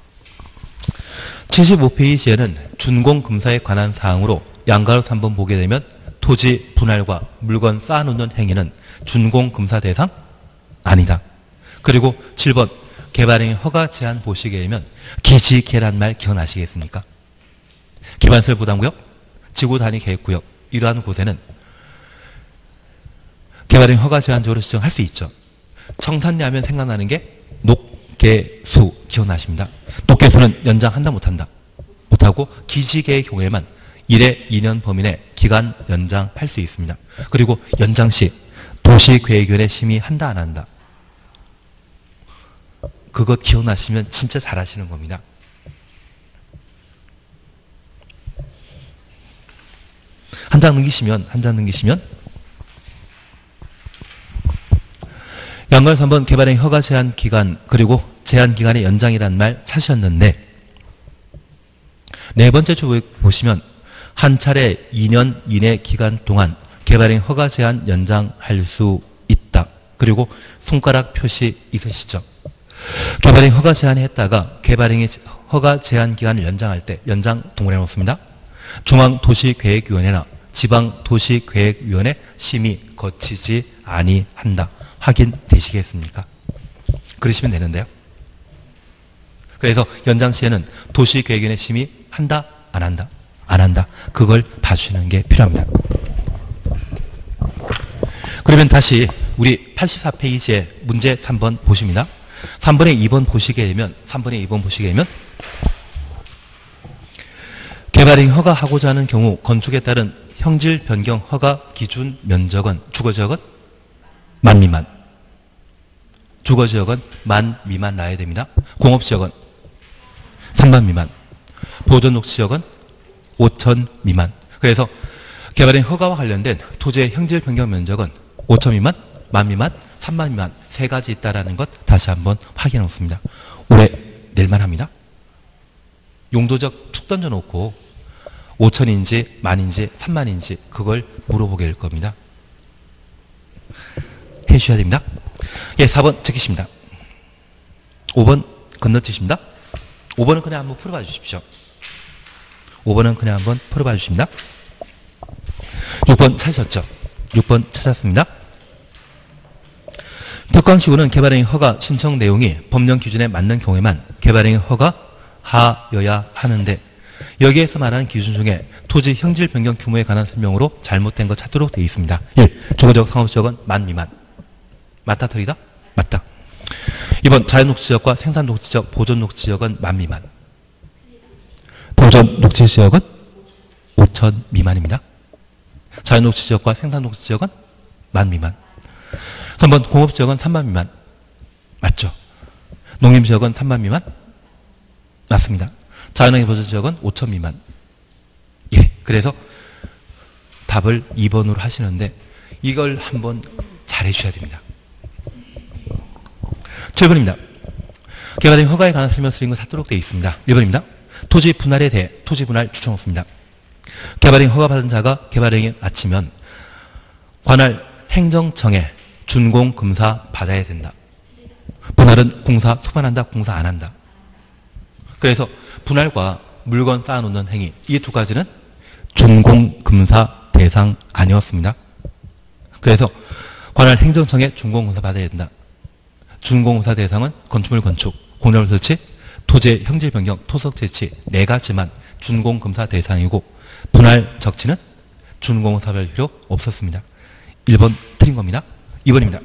칠십오 페이지에는 준공금사에 관한 사항으로 양가로 삼 번 보게 되면 토지 분할과 물건 쌓아놓는 행위는 준공금사 대상 아니다. 그리고 칠 번 개발행위 허가 제한 보시게 되면 기지계란 말 기억나시겠습니까? 기반설 부담구역, 지구단위 계획구역 이러한 곳에는 개발행위 허가 제한적으로 지정할 수 있죠. 청산리 하면 생각나는 게 녹개수 기억나십니다. 녹개수는 연장한다 못한다? 못하고 기지계의 경우에만 일 회 이 년 범위 내 기간 연장할 수 있습니다. 그리고 연장 시 도시계획위원회 심의한다 안 한다. 그것 기억나시면 진짜 잘하시는 겁니다. 한 장 넘기시면 한 장 넘기시면 양걸 삼 번 개발행 허가 제한 기간 그리고 제한 기간의 연장이란 말 찾으셨는데 네 번째 줄 보시면 한 차례 이 년 이내 기간 동안 개발행 허가 제한 연장할 수 있다. 그리고 손가락 표시 있으시죠? 개발행 허가 제한을 했다가 개발행의 허가 제한 기간을 연장할 때 연장 동그라미 놓습니다. 중앙도시계획위원회나 지방도시계획위원회 심의 거치지 아니한다. 확인되시겠습니까? 그러시면 되는데요. 그래서 연장 시에는 도시계획위원회 심의한다 안 한다? 안 한다. 그걸 봐주시는 게 필요합니다. 그러면 다시 우리 팔십사 페이지에 문제 삼 번 보십니다. 삼 번에 이 번 보시게 되면 삼 번에 이 번 보시게 되면 개발행 허가하고자 하는 경우 건축에 따른 형질 변경 허가 기준 면적은 주거지역은 만 미만, 주거지역은 만 미만 나야 됩니다. 공업지역은 삼만 미만, 보존녹지역은 오천 미만. 그래서 개발행 허가와 관련된 토지의 형질 변경 면적은 오천 미만, 만 미만, 삼만 미만 세 가지 있다라는 것 다시 한번 확인해 놓습니다. 올해 낼만 합니다. 용도적 툭 던져놓고 오천인지 만인지 삼만인지 그걸 물어보게 될 겁니다. 해주셔야 됩니다. 예, 사 번 적히십니다. 오 번 건너뛰십니다. 오 번은 그냥 한번 풀어봐 주십시오. 오 번은 그냥 한번 풀어봐 주십니다. 육 번 찾으셨죠? 육 번 찾았습니다. 특광시구는 개발행위 허가 신청 내용이 법령 기준에 맞는 경우에만 개발행위 허가하여야 하는데 여기에서 말하는 기준 중에 토지 형질 변경 규모에 관한 설명으로 잘못된 것 찾도록 되어 있습니다. 일. 주거적 상업지역은 만 미만. 맞다 틀리다? 맞다. 이 번 자연녹지지역과 생산녹지지역, 보존녹지지역은 만 미만. 보존녹지지역은 오천 미만입니다. 자연녹지지역과 생산녹지지역은 만 미만. 삼 번 공업지역은 삼만 미만. 맞죠? 농림지역은 삼만 미만? 맞습니다. 자연환경 보존지역은 오천 미만. 예, 그래서 답을 이 번으로 하시는데 이걸 한번 잘 해주셔야 됩니다. 칠 번입니다. 개발행 허가에 관한 설명 쓰인 것 찾도록 되어 있습니다. 일 번입니다. 토지 분할에 대해 토지 분할 추천없습니다. 개발행 허가 받은 자가 개발행에 마치면 관할 행정청에 준공 검사 받아야 된다. 분할은 공사 소반한다, 공사 안 한다. 그래서 분할과 물건 쌓아놓는 행위 이 두 가지는 준공 검사 대상 아니었습니다. 그래서 관할 행정청에 준공 검사 받아야 된다. 준공 검사 대상은 건축물 건축, 공유물 설치, 토지의 형질 변경, 토석 제치 네 가지만 준공 검사 대상이고 분할 적치는 준공 검사 할 필요 없었습니다. 일 번 틀린 겁니다. 이 번입니다.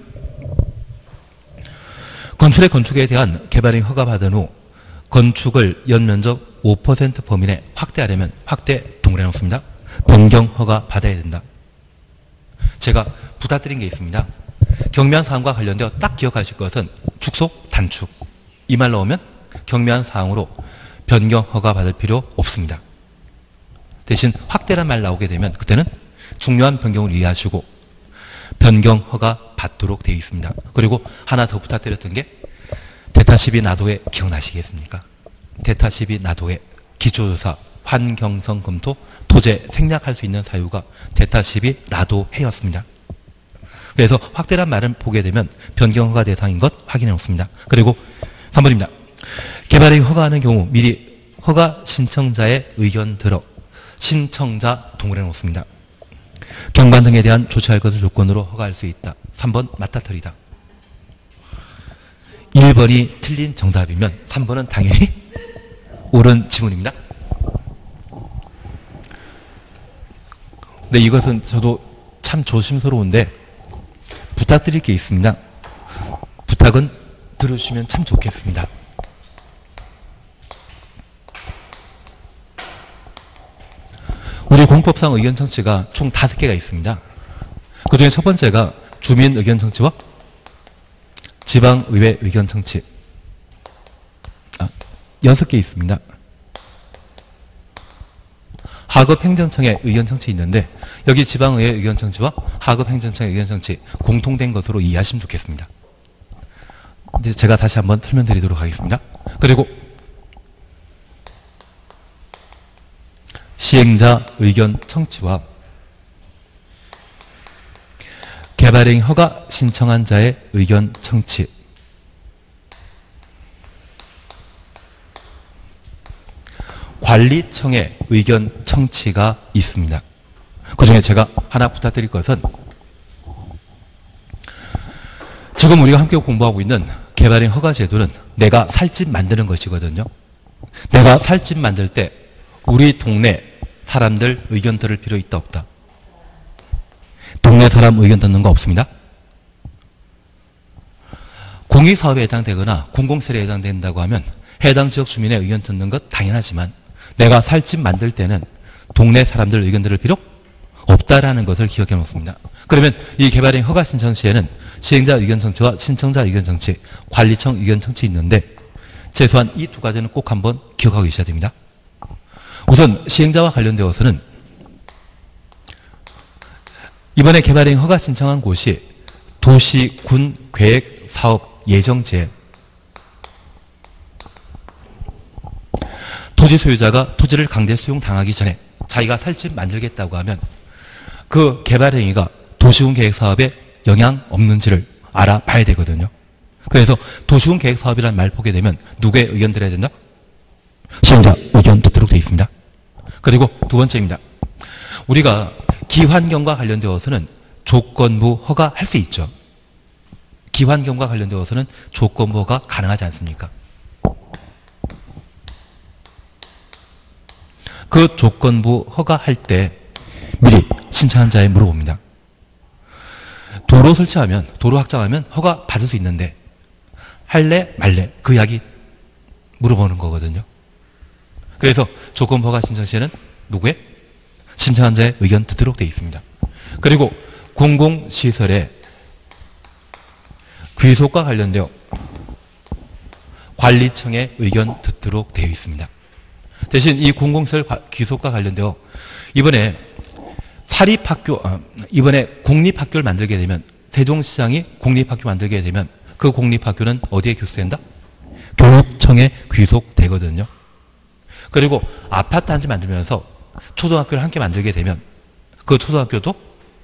건축의 건축에 대한 개발행 허가 받은 후 건축을 연면적 오 퍼센트 범위 내 확대하려면 확대 동그라미 놓습니다. 변경 허가 받아야 된다. 제가 부탁드린 게 있습니다. 경미한 사항과 관련되어 딱 기억하실 것은 축소, 단축. 이 말 나오면 경미한 사항으로 변경 허가 받을 필요 없습니다. 대신 확대란 말 나오게 되면 그때는 중요한 변경을 이해하시고 변경 허가 받도록 되어 있습니다. 그리고 하나 더 부탁드렸던 게 대타 십이 나도에 기억나시겠습니까? 대타 십이 나도에 기초조사, 환경성 검토, 토제 생략할 수 있는 사유가 대타 십이 나도해였습니다. 그래서 확대란 말은 보게 되면 변경 허가 대상인 것 확인해 놓습니다. 그리고 삼 번입니다. 개발행위 허가하는 경우 미리 허가 신청자의 의견 들어 신청자 동그라미 놓습니다. 경관 등에 대한 조치할 것을 조건으로 허가할 수 있다. 삼 번 맞다 틀리다. 일 번이 틀린 정답이면 삼 번은 당연히 옳은 지문입니다. 네, 이것은 저도 참 조심스러운데 부탁드릴 게 있습니다. 부탁은 들어주시면 참 좋겠습니다. 우리 공법상 의견 청취가 총 다섯 개가 있습니다. 그 중에 첫 번째가 주민 의견 청취와 지방의회 의견 청취. 아, 여섯 개 있습니다. 하급행정청의 의견 청취 있는데 여기 지방의회 의견 청취와 하급행정청의 의견 청취 공통된 것으로 이해하시면 좋겠습니다. 이제 제가 다시 한번 설명드리도록 하겠습니다. 그리고 시행자 의견 청취와 개발행위 허가 신청한 자의 의견 청취, 관리청의 의견 청취가 있습니다. 그 중에 제가 하나 부탁드릴 것은 지금 우리가 함께 공부하고 있는 개발행위 허가 제도는 내가 살 집 만드는 것이거든요. 내가 살 집 만들 때 우리 동네 사람들 의견 들을 필요 있다 없다? 동네 사람 의견 듣는 거 없습니다. 공익사업에 해당되거나 공공시설에 해당된다고 하면 해당 지역 주민의 의견 듣는 것 당연하지만 내가 살 집 만들 때는 동네 사람들 의견 들을 필요 없다라는 것을 기억해 놓습니다. 그러면 이 개발행위 허가 신청 시에는 시행자 의견 청취와 신청자 의견 청취, 관리청 의견 청취 있는데 최소한 이 두 가지는 꼭 한번 기억하고 계셔야 됩니다. 우선 시행자와 관련되어서는 이번에 개발행위 허가 신청한 곳이 도시, 군, 계획, 사업, 예정지에 토지 소유자가 토지를 강제 수용 당하기 전에 자기가 살 집 만들겠다고 하면 그 개발행위가 도시군 계획 사업에 영향 없는지를 알아봐야 되거든요. 그래서 도시군 계획 사업이라는 말 보게 되면 누구의 의견 들어야 된다? 시행자 의견 듣도록 되어 있습니다. 그리고 두 번째입니다. 우리가 기환경과 관련되어서는 조건부 허가할 수 있죠. 기환경과 관련되어서는 조건부 허가 가능하지 않습니까? 그 조건부 허가할 때 미리 신청한 자에 물어봅니다. 도로 설치하면, 도로 확장하면 허가 받을 수 있는데 할래 말래 그 이야기 물어보는 거거든요. 그래서 조건부 허가 신청 시에는 누구의? 신청한 자의 의견 듣도록 되어 있습니다. 그리고 공공시설의 귀속과 관련되어 관리청의 의견 듣도록 되어 있습니다. 대신 이 공공시설 귀속과 관련되어 이번에 사립학교, 아, 이번에 공립학교를 만들게 되면 세종시장이 공립학교 만들게 되면 그 공립학교는 어디에 교수된다? 교육청에 귀속되거든요. 그리고 아파트 단지 만들면서 초등학교를 함께 만들게 되면 그 초등학교도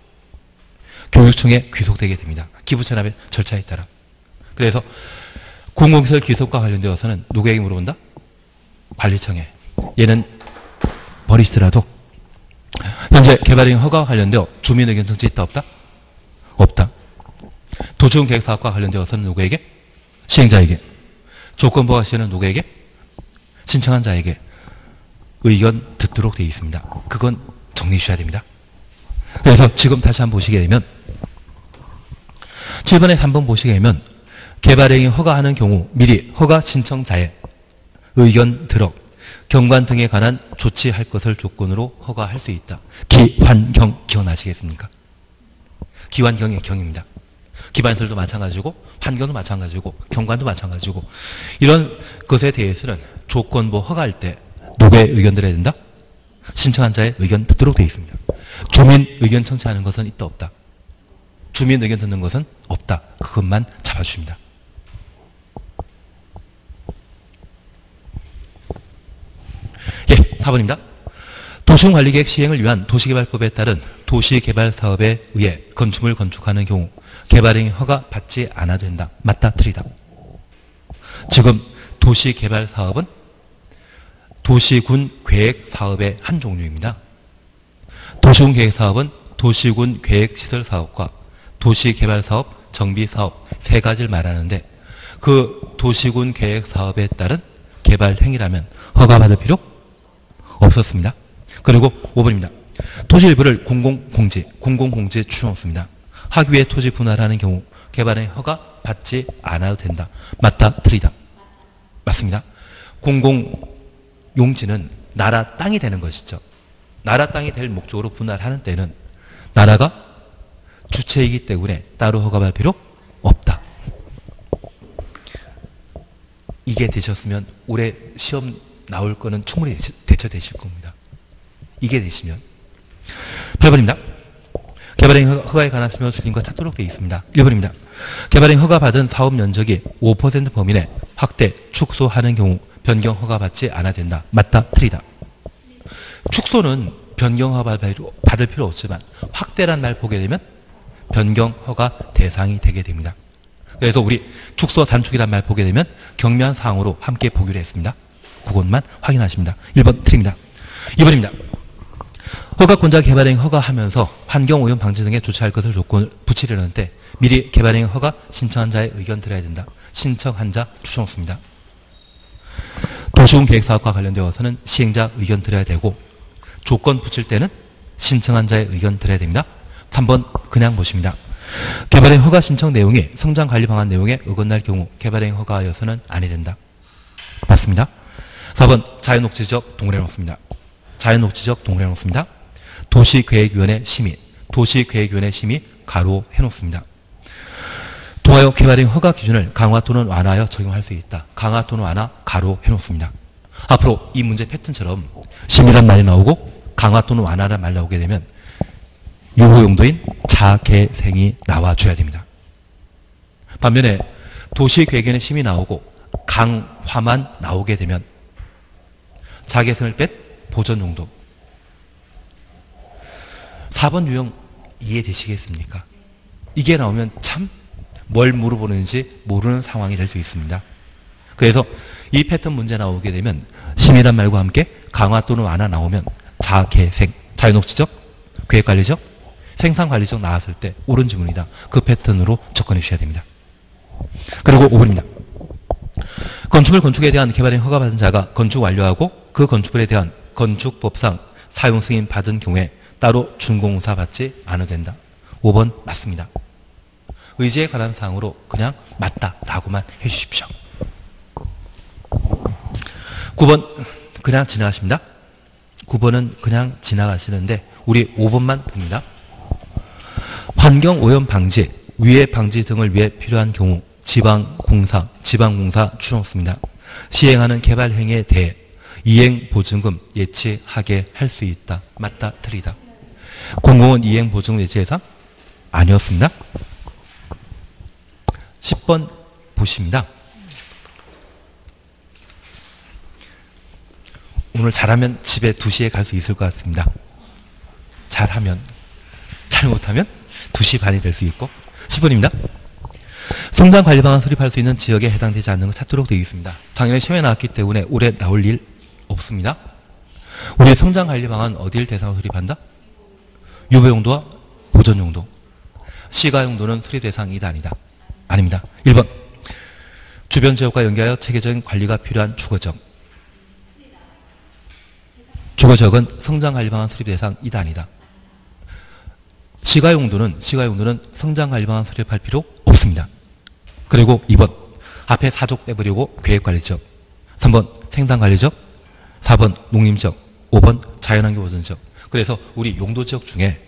교육청에 귀속되게 됩니다. 기부천합의 절차에 따라. 그래서 공공시설 귀속과 관련되어서는 누구에게 물어본다? 관리청에. 얘는 버리시더라도 현재 개발행위 허가와 관련되어 주민 의견 청취 있다 없다? 없다. 도시군 계획 사업과 관련되어서는 누구에게? 시행자에게. 조건부 허가 시에는 누구에게? 신청한 자에게 의견 듣도록 되어 있습니다. 그건 정리해 주셔야 됩니다. 그래서 지금 다시 한번 보시게 되면 칠 번에 한번 보시게 되면 개발행위 허가하는 경우 미리 허가 신청자의 의견 들어 경관 등에 관한 조치할 것을 조건으로 허가할 수 있다. 기환경 기억나시겠습니까? 기환경의 경입니다. 기반설도 마찬가지고 환경도 마찬가지고 경관도 마찬가지고 이런 것에 대해서는 조건부 허가할 때 누구의 의견 들어야 된다? 신청한 자의 의견 듣도록 되어 있습니다. 주민 의견 청취하는 것은 있다 없다? 주민 의견 듣는 것은 없다. 그것만 잡아주십니다. 예, 사 번입니다. 도시군관리계획 시행을 위한 도시개발법에 따른 도시개발사업에 의해 건축물 건축하는 경우 개발행위 허가 받지 않아도 된다. 맞다, 틀리다. 지금 도시개발사업은 도시군 계획사업의 한 종류입니다. 도시군 계획사업은 도시군 계획시설사업과 도시개발사업, 정비사업 세 가지를 말하는데 그 도시군 계획사업에 따른 개발행위라면 허가받을 필요 없었습니다. 그리고 오 번입니다. 토지 일부를 공공공지, 공공공지에 추정없습니다. 하기 위해 토지 분할하는 경우 개발행위 허가 받지 않아도 된다. 맞다, 틀리다. 맞습니다. 공공용지는 나라 땅이 되는 것이죠. 나라 땅이 될 목적으로 분할하는 때는 나라가 주체이기 때문에 따로 허가받을 필요 없다. 이게 되셨으면 올해 시험 나올 거는 충분히 대처되실 겁니다. 이게 되시면. 팔 번입니다. 개발행 허가에 관한 설명을 드린 것 찾도록 되어 있습니다. 일 번입니다. 개발행 허가받은 사업 면적이 오 퍼센트 범위 내 확대, 축소하는 경우 변경 허가받지 않아야 된다. 맞다, 틀리다. 축소는 변경 허가 받을 필요 없지만 확대란 말 보게 되면 변경 허가 대상이 되게 됩니다. 그래서 우리 축소 단축이란 말 보게 되면 경미한 사항으로 함께 보기로 했습니다. 그것만 확인하십니다. 일 번 틀립니다. 이 번입니다. 허가권자 개발행 허가하면서 환경오염 방지 등에 조치할 것을 조건을 붙이려는 때 미리 개발행 허가 신청한 자의 의견 들어야 된다. 신청한 자 추천없습니다. 도시군 계획사업과 관련되어서는 시행자 의견 들어야 되고 조건 붙일 때는 신청한 자의 의견 들어야 됩니다. 삼 번 그냥 보십니다. 개발행 허가 신청 내용이 성장관리 방안 내용에 어긋날 경우 개발행 허가여서는 아니 된다. 맞습니다. 사 번 자연녹지적 동물해 놓습니다. 자연녹지적 동물해 놓습니다. 도시계획위원회 심의, 도시계획위원회 심의 가로 해놓습니다. 통하여 개발행 허가 기준을 강화 또는 완화하여 적용할 수 있다. 강화 또는 완화 가로 해놓습니다. 앞으로 이 문제 패턴처럼 심의란 말이 나오고 강화 또는 완화란 말 나오게 되면 유보 용도인 자개생이 나와줘야 됩니다. 반면에 도시계획위원회 심의 나오고 강화만 나오게 되면 자개생을 뺀 보전 용도. 사 번 유형 이해되시겠습니까? 이게 나오면 참 뭘 물어보는지 모르는 상황이 될 수 있습니다. 그래서 이 패턴 문제 나오게 되면 심의란 말과 함께 강화 또는 완화 나오면 자개생, 자연녹지적, 계획관리적, 생산관리적 나왔을 때 옳은 지문이다. 그 패턴으로 접근해 주셔야 됩니다. 그리고 오 번입니다. 건축물 건축에 대한 개발행 허가받은 자가 건축 완료하고 그 건축물에 대한 건축법상 사용 승인 받은 경우에 따로 준공사 받지 않아도 된다. 오 번 맞습니다. 의지에 관한 사항으로 그냥 맞다라고만 해주십시오. 구 번 그냥 지나가십니다. 구 번은 그냥 지나가시는데 우리 오 번만 봅니다. 환경오염 방지, 위해 방지 등을 위해 필요한 경우 지방공사, 지방공사 추천없습니다. 시행하는 개발 행위에 대해 이행보증금 예치하게 할 수 있다. 맞다, 틀리다. 공공은 이행보증금 예치 대상 아니었습니다. 십 번 보십니다. 오늘 잘하면 집에 두 시에 갈 수 있을 것 같습니다. 잘하면. 잘못하면 두 시 반이 될 수 있고. 십 번입니다. 성장관리 방안 수립할 수 있는 지역에 해당되지 않는 것 찾도록 되어 있습니다. 작년에 시험에 나왔기 때문에 올해 나올 일 없습니다. 우리 성장관리 방안 어디를 대상으로 수립한다? 유보용도와 보전용도. 시가용도는 수립 대상이다 아니다? 아닙니다. 일 번 주변 지역과 연계하여 체계적인 관리가 필요한 주거지역. 주거지역은 성장관리 방안 수립 대상이다 아니다? 시가용도는 시가용도는 성장관리 방안 수립할 필요 없습니다. 그리고 이 번 앞에 사족 빼버리고 계획관리지역. 삼 번 생산관리지역. 사 번 농림지역. 오 번 자연환경보전지역. 그래서 우리 용도지역 중에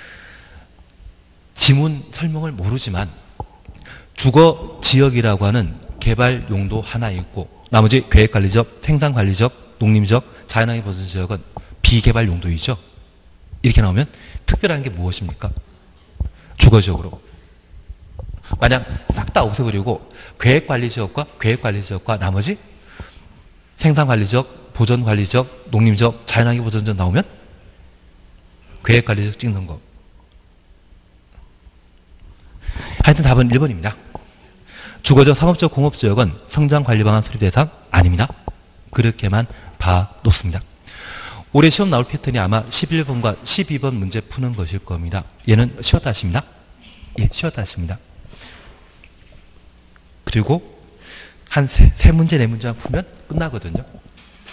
지문 설명을 모르지만 주거지역이라고 하는 개발 용도 하나 있고 나머지 계획관리지역, 생산관리지역, 농림지역, 자연환경보전지역은 비개발 용도이죠. 이렇게 나오면 특별한 게 무엇입니까? 주거지역으로. 만약 싹 다 없애버리고 계획관리지역과 계획관리지역과 나머지 생산관리지역, 보전관리지역, 농림지역, 자연환경보전지역 나오면 계획관리지역 찍는 거. 하여튼 답은 일 번입니다. 주거적, 상업적, 공업지역은 성장관리방안 수립 대상 아닙니다. 그렇게만 봐놓습니다. 올해 시험 나올 패턴이 아마 십일 번과 십이 번 문제 푸는 것일 겁니다. 얘는 쉬었다 하십니다. 예, 쉬었다 하십니다. 그리고 한 세, 세 문제, 네 문제만 풀면 끝나거든요.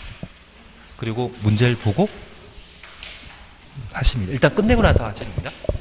그리고 문제를 보고 하십니다. 일단 끝내고 나서 하셔야 됩니다.